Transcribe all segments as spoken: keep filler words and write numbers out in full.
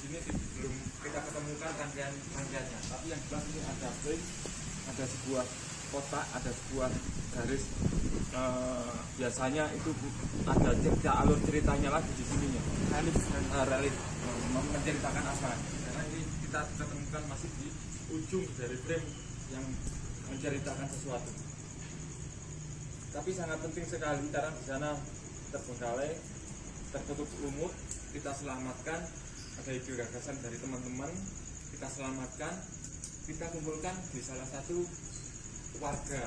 sini belum kita ketemukan rangkaian rangkaiannya, tapi yang jelas ini ada frame, ada sebuah kotak, ada sebuah garis. Uh, biasanya itu ada cerita alur ceritanya lagi di sininya. Relief, uh, relief uh, menceritakan apa? Karena ini kita ketemukan masih di ujung dari frame yang menceritakan sesuatu. Tapi sangat penting sekali karena di sana terbengkalai, tertutup lumut, kita selamatkan. Ada ide gagasan dari teman-teman, kita selamatkan, kita kumpulkan di salah satu warga.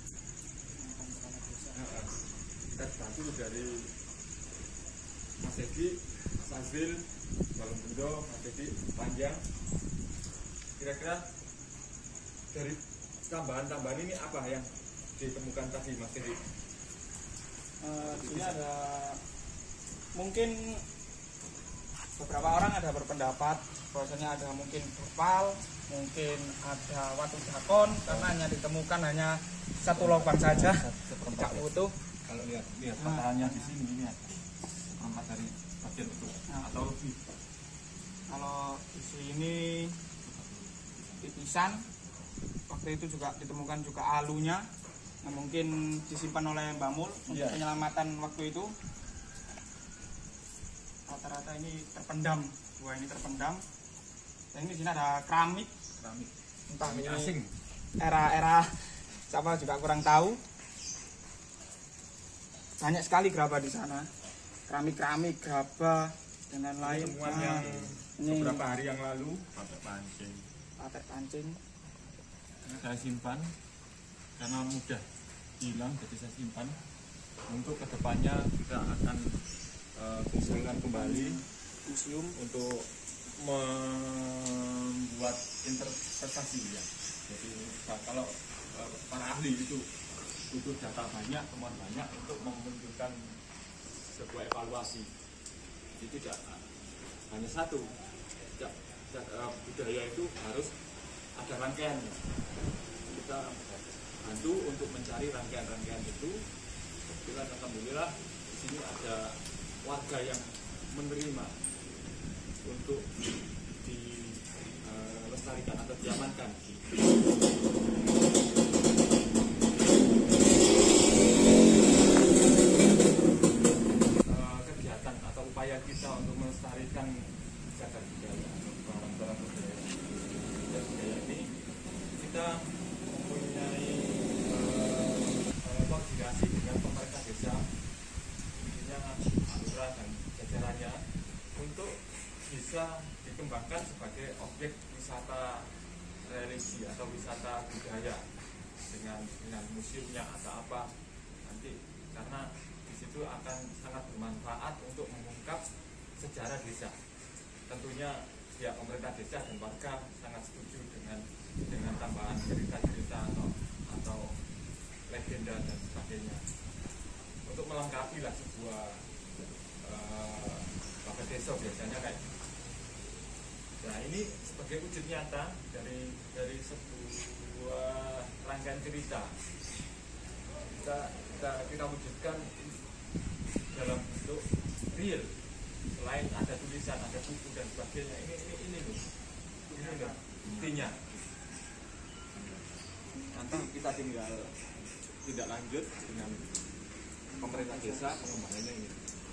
Kita dibantu dari Mas Edi, Mas Azril, Balung Bendo, Mas Edi, Panjang. Kira-kira dari tambahan-tambahan ini apa yang ditemukan tadi Mas Edi? Uh, di sini ada mungkin beberapa orang ada berpendapat bahwasanya ada mungkin opal, mungkin ada watu dakon, karena hanya ditemukan hanya satu lubang saja, tidak utuh. Kalau lihat lihat patahannya di sini ini ada seperempat dari bagian utuh atau lebih. Kalau di sini tipisan, waktu itu juga ditemukan juga alunya, nah, mungkin disimpan oleh Mbak Mul untuk yeah. penyelamatan waktu itu. Rata-rata ini terpendam, dua ini terpendam. Dan ini di sini ada keramik, keramik, entah keramik ini asing, era-era siapa juga kurang tahu. Banyak sekali gerabah di sana, keramik-keramik, gerabah dan lain-lain. Temuan nah, yang ini beberapa hari yang lalu, patek pancing, patek pancing. Saya simpan karena mudah hilang, jadi saya simpan. Untuk kedepannya kita akan uh, kumpulkan kembali museum untuk membuat interpretasi ya. Jadi kalau uh, para ahli itu butuh data banyak, temuan banyak untuk memunculkan sebuah evaluasi. Jadi tidak hanya satu, tidak, tidak, uh, budaya itu harus ada rangkaiannya. Kita bantu untuk mencari rangkaian-rangkaian itu. Kebetulan alhamdulillah di sini ada warga yang menerima untuk dilestarikan uh, atau diamankan. Uh, kegiatan atau upaya kita untuk melestarikan cagar budaya atau barang-barang budaya dan budaya ini, kita mempunyai uh, koordinasi dengan pemerintah desa, intinya Lurah dan jajarannya, untuk bisa dikembangkan sebagai objek wisata religi atau wisata budaya dengan dengan museumnya atau apa nanti, karena di situ akan sangat bermanfaat untuk mengungkap sejarah desa. Tentunya pihak pemerintah desa dan warga sangat setuju dengan dengan tambahan cerita-cerita atau atau legenda dan sebagainya untuk melengkapi lah sebuah uh, bakat desa biasanya kayak. Nah ini sebagai wujud nyata dari dari sebuah rangkaian cerita kita kita kita wujudkan dalam bentuk real. Selain ada tulisan, ada buku dan sebagainya, ini ini ini loh, ini loh buktinya. Nanti kita tinggal tidak lanjut dengan pemerintah desa pengembangannya ini.